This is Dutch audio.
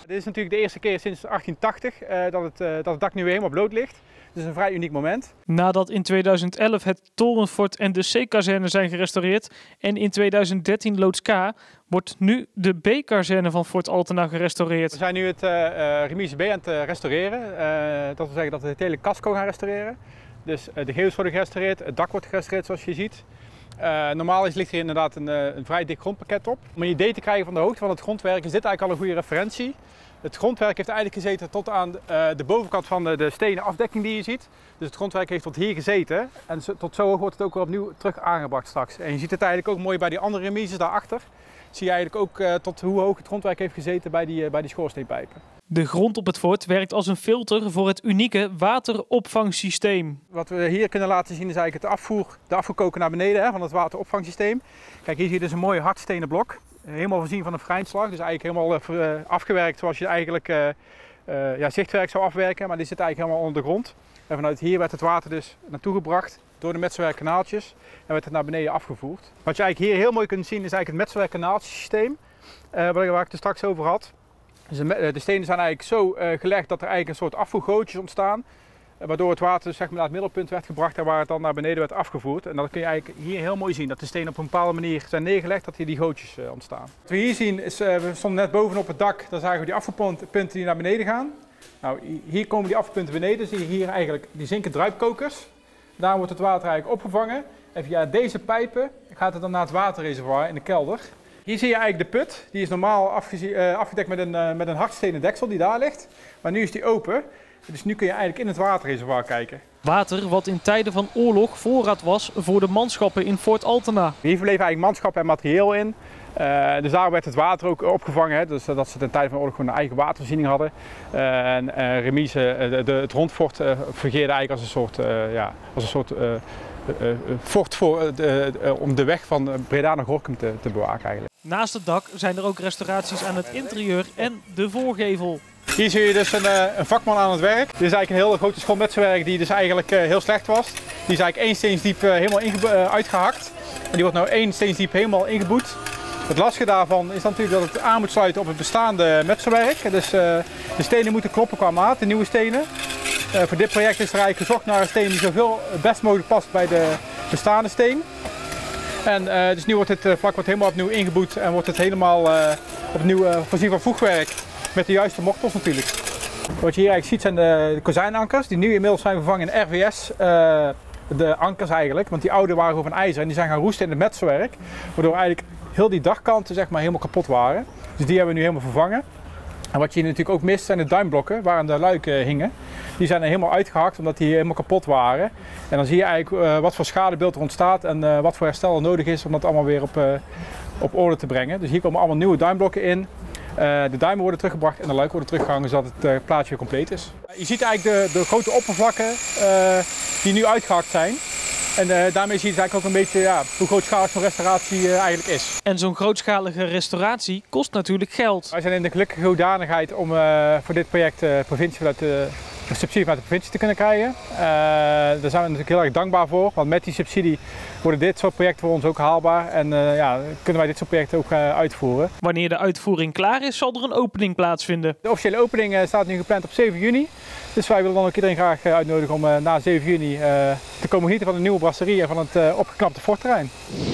Dit is natuurlijk de eerste keer sinds 1880 dat het dak nu weer helemaal bloot ligt. Het is een vrij uniek moment. Nadat in 2011 het Torenfort en de C-kazerne zijn gerestaureerd en in 2013 loods K, wordt nu de B-kazerne van Fort Altena gerestaureerd. We zijn nu het remise B aan het restaureren. Dat wil zeggen dat we het hele casco gaan restaureren. Dus de gevel worden gerestaureerd, het dak wordt gerestaureerd zoals je ziet. Normaal ligt hier inderdaad een vrij dik grondpakket op. Om een idee te krijgen van de hoogte van het grondwerk is dit eigenlijk al een goede referentie. Het grondwerk heeft eigenlijk gezeten tot aan de bovenkant van de stenen afdekking die je ziet. Dus het grondwerk heeft tot hier gezeten en tot zo hoog wordt het ook weer opnieuw terug aangebracht straks. En je ziet het eigenlijk ook mooi bij die andere remises daarachter. Zie je eigenlijk ook tot hoe hoog het grondwerk heeft gezeten bij die schoorsteenpijpen. De grond op het fort werkt als een filter voor het unieke wateropvangsysteem. Wat we hier kunnen laten zien is eigenlijk de afvoerkoker naar beneden van het wateropvangsysteem. Kijk, hier zie je dus een mooi hardstenen blok. Helemaal voorzien van een vrijslag, dus eigenlijk helemaal afgewerkt zoals je eigenlijk zichtwerk zou afwerken. Maar die zit eigenlijk helemaal onder de grond. En vanuit hier werd het water dus naartoe gebracht door de Metselwerk-kanaaltjes en werd het naar beneden afgevoerd. Wat je eigenlijk hier heel mooi kunt zien is eigenlijk het Metselwerk-kanaalsysteem waar ik het straks over had. Dus de stenen zijn eigenlijk zo gelegd dat er eigenlijk een soort afvoergootjes ontstaan. Waardoor het water zeg maar, naar het middelpunt werd gebracht en waar het dan naar beneden werd afgevoerd. En dat kun je eigenlijk hier heel mooi zien, dat de stenen op een bepaalde manier zijn neergelegd, dat hier die gootjes ontstaan. Wat we hier zien is, we stonden net bovenop het dak, daar zagen we die afvoerpunten die naar beneden gaan. Nou, hier komen die afvoerpunten beneden, zie je hier eigenlijk die zinken druipkokers. Daar wordt het water eigenlijk opgevangen en via deze pijpen gaat het dan naar het waterreservoir in de kelder. Hier zie je eigenlijk de put, die is normaal afgedekt met een hardstenen deksel die daar ligt, maar nu is die open. Dus nu kun je eigenlijk in het waterreservoir kijken. Water wat in tijden van oorlog voorraad was voor de manschappen in Fort Altena. Hier verbleven eigenlijk manschappen en materieel in. Dus daar werd het water ook opgevangen. Hè? Dus dat ze ten tijde van oorlog gewoon een eigen watervoorziening hadden. Remise, het rondfort fungeerde eigenlijk als een soort fort om de weg van Breda naar Gorinchem te bewaken eigenlijk. Naast het dak zijn er ook restauraties aan het interieur en de voorgevel. Hier zie je dus een vakman aan het werk. Dit is eigenlijk een hele grote schop metselwerk die dus eigenlijk heel slecht was. Die is eigenlijk 1 steensdiep helemaal uitgehakt. En die wordt nu 1 steensdiep helemaal ingeboet. Het lastige daarvan is natuurlijk dat het aan moet sluiten op het bestaande metselwerk. Dus de stenen moeten kloppen qua maat, de nieuwe stenen. Voor dit project is er eigenlijk gezocht naar een steen die zoveel best mogelijk past bij de bestaande steen. En dus nu wordt het vlak helemaal opnieuw ingeboet en wordt het helemaal opnieuw voorzien van voegwerk. Met de juiste mortels natuurlijk. Wat je hier eigenlijk ziet zijn de kozijnankers die nu inmiddels zijn vervangen in RVS. De ankers eigenlijk, want die oude waren gewoon van ijzer en die zijn gaan roesten in het metselwerk. Waardoor eigenlijk heel die dagkanten zeg maar helemaal kapot waren. Dus die hebben we nu helemaal vervangen. En wat je natuurlijk ook mist zijn de duimblokken waar aan de luiken hingen. Die zijn er helemaal uitgehakt omdat die helemaal kapot waren. En dan zie je eigenlijk wat voor schadebeeld er ontstaat en wat voor herstel er nodig is om dat allemaal weer op orde te brengen. Dus hier komen allemaal nieuwe duimblokken in. De duimen worden teruggebracht en de luiken worden teruggehangen zodat het plaatje weer compleet is. Je ziet eigenlijk de grote oppervlakken die nu uitgehakt zijn. En daarmee zie je eigenlijk ook een beetje hoe grootschalig zo'n restauratie eigenlijk is. En zo'n grootschalige restauratie kost natuurlijk geld. Wij zijn in de gelukkige hoedanigheid om voor dit project de subsidie vanuit de provincie te kunnen krijgen. Daar zijn we natuurlijk heel erg dankbaar voor, want met die subsidie worden dit soort projecten voor ons ook haalbaar en kunnen wij dit soort projecten ook uitvoeren. Wanneer de uitvoering klaar is, zal er een opening plaatsvinden. De officiële opening staat nu gepland op 7 juni. Dus wij willen dan ook iedereen graag uitnodigen om na 7 juni te komen genieten van de nieuwe brasserie en van het opgeknapte fortterrein.